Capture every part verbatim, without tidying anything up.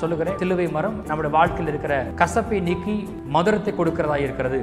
சொல்லுகிறேன், சிலுவை மரம் நம்முடைய வாழ்க்கையில் இருக்கிற கசப்பை நீக்கி மதுரத்தை கொடுக்கிறதா இருக்கிறது.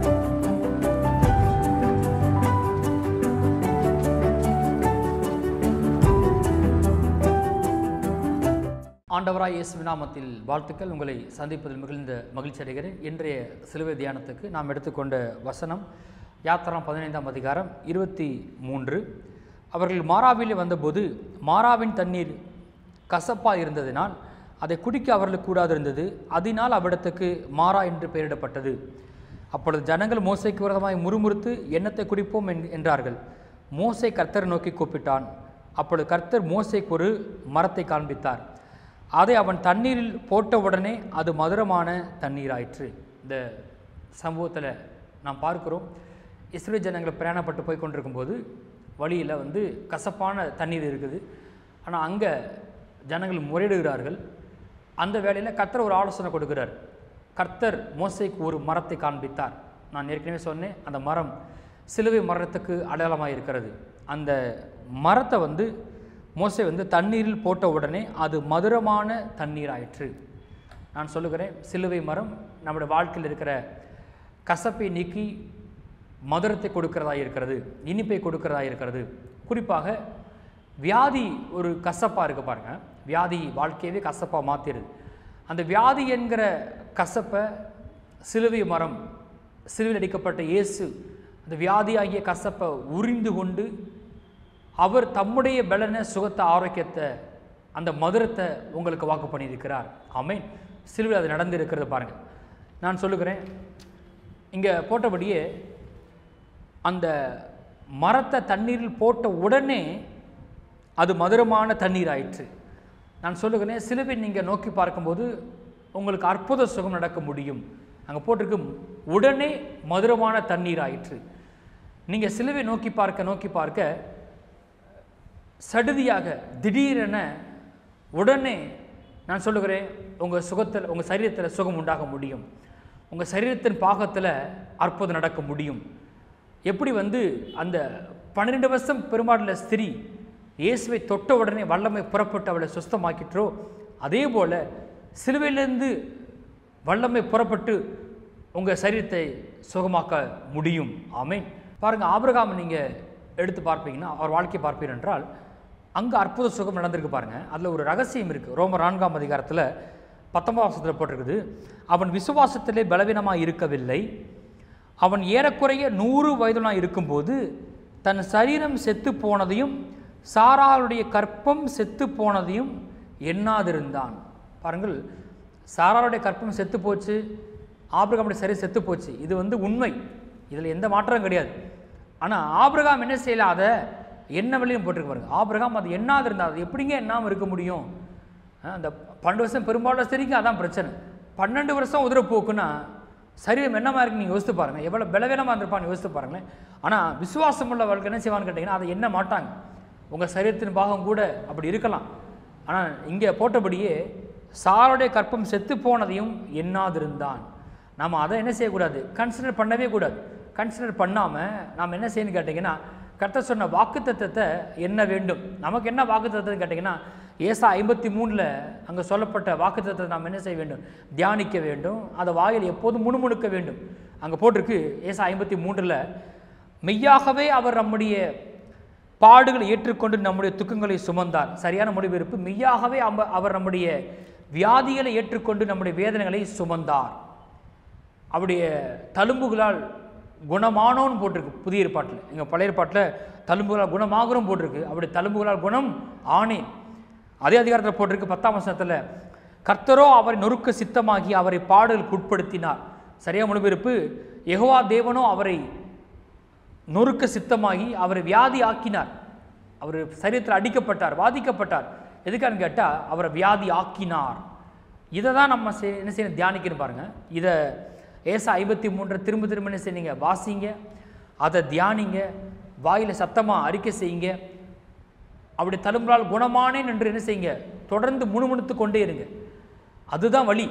ஆண்டவராய் இயேசுவின் நாமத்தில் வாழ்த்துக்கள். உங்களை சந்திப்பதில் மிகுந்த மகிழ்ச்சி அடைகிறேன். இன்றைய சிலுவை தியானத்துக்கு நாம் எடுத்துக்கொண்ட வசனம் யாத்திராம் பதினைந்தாம் அதிகாரம் இருபத்தி மூன்று. அவர்கள் மாராவிலே வந்தபோது மாராவின் தண்ணீர் கசப்பாக இருந்ததினால் அதை குடிக்க அவர்களுக்கு கூடாது இருந்தது. அதனால் அவ்விடத்துக்கு மாரா என்று பெயரிடப்பட்டது. அப்பொழுது ஜனங்கள் மோசைக்கு விரோதமாய் முறுமுறுத்து எண்ணத்தை குடிப்போம் என்றார்கள். மோசை கர்த்தரை நோக்கி கூப்பிட்டான். அப்பொழுது கர்த்தர் மோசைக்கு ஒரு மரத்தை காண்பித்தார். அதை அவன் தண்ணீரில் போட்டவுடனே அது மதுரமான தண்ணீராயிற்று. இந்த சம்பவத்தில் நாம் பார்க்கிறோம், இஸ்ரேல் ஜனங்கள் பிரயாணப்பட்டு போய் கொண்டிருக்கும்போது வழியில் வந்து கசப்பான தண்ணீர் இருக்குது. ஆனால் அங்கே ஜனங்கள் முறையிடுகிறார்கள். அந்த வேளையில் கர்த்தர் ஒரு ஆலோசனை கொடுக்கிறார். கர்த்தர் மோசைக்கு ஒரு மரத்தை காண்பித்தார். நான் ஏற்கனவே சொன்னேன், அந்த மரம் சிலுவை மரத்துக்கு அடையாளமாக இருக்கிறது. அந்த மரத்தை வந்து மோசை வந்து தண்ணீரில் போட்ட உடனே அது மதுரமான தண்ணீர் ஆயிற்று. நான் சொல்லுகிறேன், சிலுவை மரம் நம்முடைய வாழ்க்கையில் இருக்கிற கசப்பை நீக்கி மதுரத்தை கொடுக்கிறதா இருக்கிறது, இனிப்பை கொடுக்கிறதா இருக்கிறது. குறிப்பாக வியாதி ஒரு கசப்பாக இருக்குது பாருங்கள். வியாதி வாழ்க்கையவே கசப்பாக மாற்றிடுது. அந்த வியாதி என்கிற கசப்பை சிலுவை மரம், சிலுவையில் அடிக்கப்பட்ட இயேசு அந்த வியாதி ஆகிய கசப்பை உறிந்து கொண்டு அவர் தம்முடைய பலனை, சுகத்தை, ஆரோக்கியத்தை, அந்த மதுரத்தை உங்களுக்கு வாக்கு பண்ணியிருக்கிறார். ஆமென். சிலுவையில் அது நடந்திருக்கிறது பாருங்கள். நான் சொல்லுகிறேன், இங்கே போட்டபடியே அந்த மரத்தை தண்ணீரில் போட்ட உடனே அது மதுரமான தண்ணீர் ஆயிற்று. நான் சொல்லுகிறேன், சிலுவை நீங்கள் நோக்கி பார்க்கும்போது உங்களுக்கு அற்புத சுகம் நடக்க முடியும். அங்கே போட்டிருக்கு உடனே மதுரமான தண்ணீர் ஆயிற்று. நீங்கள் சிலுவை நோக்கி பார்க்க நோக்கி பார்க்க சடுதியாக திடீரென உடனே நான் சொல்லுகிறேன், உங்கள் சுகத்தில், உங்கள் சரீரத்தில் சுகம் உண்டாக முடியும். உங்கள் சரீரத்தின் பாகத்தில் அற்புதம் நடக்க முடியும். எப்படி வந்து அந்த பன்னிரெண்டு வருஷம் பெருமாடுல ஸ்திரீ இயேசுவை தொட்ட உடனே வல்லமை புறப்பட்டு அவளை சுஸ்தமாக்கிற்றோ, அதே போல் சிலுவையிலிருந்து வல்லமை புறப்பட்டு உங்கள் சரீரத்தை சுகமாக்க முடியும். ஆமென். பாருங்கள், ஆபிரகாம் நீங்கள் எடுத்து பார்ப்பீங்கன்னா, அவர் வாழ்க்கையை பார்ப்பீர் என்றால் அங்கே அற்புத சுகம் நடந்திருக்கு பாருங்கள். அதில் ஒரு ரகசியம் இருக்குது. ரோமர் நான்காம் அதிகாரத்தில் பத்தொன்பதாம் வசனத்தில் போட்டிருக்குது, அவன் விசுவாசத்திலே பலவீனமாக இருக்கவில்லை. அவன் ஏறக்குறைய நூறு வயதுலாம் இருக்கும்போது தன் சரீரம் செத்து போனதையும் சாராளுடைய கற்பம் செத்து போனதையும் எண்ணாதிருந்தான். பாருங்கள், சாராளுடைய கற்பம் செத்து போச்சு, ஆபிரகாமுடைய சரீரம் செத்து போச்சு. இது வந்து உண்மை, இதில் எந்த மாற்றமும் கிடையாது. ஆனால் ஆபிரகாம் என்ன செய்யல, அதை என்ன வழியும் போட்டிருக்கு பாருங்க. ஆபிரகாம் அது எண்ணாது இருந்தால் அது எப்படிங்க எண்ணாமல் இருக்க முடியும்? அந்த பன்னெண்டு வருஷம் பெரும்பாலும் சரிங்க, அதான் பிரச்சனை. பன்னெண்டு வருஷம் உதிர போக்குன்னா சரீரம் என்னமா இருக்கு நீங்கள் யோசித்து பாருங்கள். எவ்வளோ பலவீனமாக இருந்திருப்பான்னு யோசித்து பாருங்களேன். ஆனால் விசுவாசம் உள்ளவர்களுக்கு என்ன செய்வான்னு கேட்டிங்கன்னா, அதை என்ன மாட்டாங்க. உங்கள் சரீரத்தின் பாகம் கூட அப்படி இருக்கலாம். ஆனால் இங்கே போட்டபடியே சாருடைய கற்பம் செத்து போனதையும் எண்ணாதிருந்தான். நாம் அதை என்ன செய்யக்கூடாது, கன்சிடர் பண்ணவே கூடாது. கன்சிடர் பண்ணாமல் நாம் என்ன செய்யணும்னு கேட்டிங்கன்னா, கர்த்தர் சொன்ன வாக்குத்தத்தத்தை என்ன வேண்டும். நமக்கு என்ன வாக்குத்தத்தம்னு கேட்டிங்கன்னா, ஏசா ஐம்பத்தி மூணில் அங்கே சொல்லப்பட்ட வாக்குத்தத்தத்தை நாம் என்ன செய்ய வேண்டும், தியானிக்க வேண்டும். அதை வாயில் எப்போதும் முணுமுணுக்க வேண்டும். அங்கே போட்டிருக்கு ஏசா ஐம்பத்தி மூன்றில், மெய்யாகவே அவர் நம்முடைய பாடுகளை ஏற்றுக்கொண்டு நம்முடைய துக்கங்களை சுமந்தார். சரியான முடிவெடுப்பு. மெய்யாகவே அவர் நம்முடைய வியாதிகளை ஏற்றுக்கொண்டு நம்முடைய வேதனைகளை சுமந்தார். அவருடைய தழும்புகளால் குணமானோன்னு போட்டிருக்கு புதிய ஏற்பாட்டில். எங்கள் பழைய ஏற்பாட்டில் தழும்புகளால் குணமாகணும் போட்டிருக்கு. அவருடைய தழும்புகளால் குணம் ஆனேன். அதே அதிகாரத்தில் போட்டிருக்கு பத்தாம் வசனத்தில், கர்த்தரோ அவரை நொறுக்க சித்தமாகி அவரை பாடுகளுக்கு உட்படுத்தினார். சரியாக மொழிபெயர்ப்பு, யெகோவா தேவனோ அவரை நொறுக்க சித்தமாகி அவரை வியாதி ஆக்கினார். அவர் சரீரத்தில் அடிக்கப்பட்டார், பாதிக்கப்பட்டார். எதுக்கான்னு கேட்டால் அவரை வியாதி ஆக்கினார். இதை தான் நம்ம என்ன செய்யணும், தியானிக்கணும் பாருங்கள். இதை ஏசா ஐம்பத்தி மூன்றை திரும்ப திரும்ப என்ன செய்யுங்க, வாசிங்க, அதை தியானிங்க, வாயில் சத்தமாக அறிக்கை செய்யுங்க. அப்படி தழும்புகளால் குணமானேன் என்று என்ன செய்யுங்க, தொடர்ந்து முணுமுணுத்து கொண்டே இருங்க. அதுதான் வழி.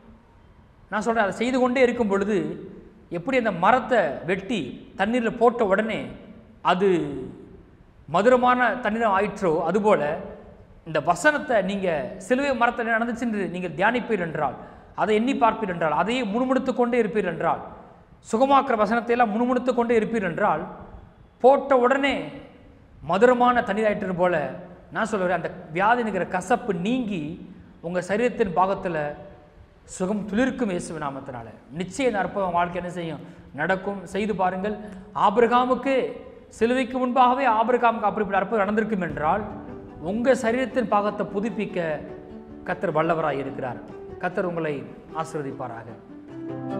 நான் சொல்கிறேன், அதை செய்து கொண்டே இருக்கும் பொழுது எப்படி அந்த மரத்தை வெட்டி தண்ணீரில் போட்ட உடனே அது மதுரமான தண்ணீரம் ஆயிற்றோ, அதுபோல் இந்த வசனத்தை நீங்கள் சிலுவை மரத்தில் நடந்துச்சு நீங்கள் தியானிப்பீர் என்றால், அதை எண்ணி பார்ப்பீர் என்றால், அதையே முணுமுணுத்து கொண்டே இருப்பீர் என்றால், சுகமாக்குற வசனத்தை எல்லாம் முணுமுணுத்து கொண்டே இருப்பீர் என்றால், போட்ட உடனே மதுரமான தண்ணீராயிட்டு போல நான் சொல்லுவேன், அந்த வியாதிங்கிற கசப்பு நீங்கி உங்கள் சரீரத்தின் பாகத்தில் சுகம் துளிர்க்கும் இயேசுவின் நாமத்தினால. நிச்சயம் அற்புதம் வாழ்க்கை என்ன செய்யும், நடக்கும். செய்து பாருங்கள். ஆபிரகாமுக்கு சிலுவைக்கு முன்பாகவே ஆபிரகாமுக்கு அப்படிப்பட்ட அற்புதம் நடந்திருக்கும் என்றால், உங்கள் சரீரத்தின் பாகத்தை புதுப்பிக்க கர்த்தர் வல்லவராக இருக்கிறார். கர்த்தர் உங்களை ஆசீர்வதிப்பாராக.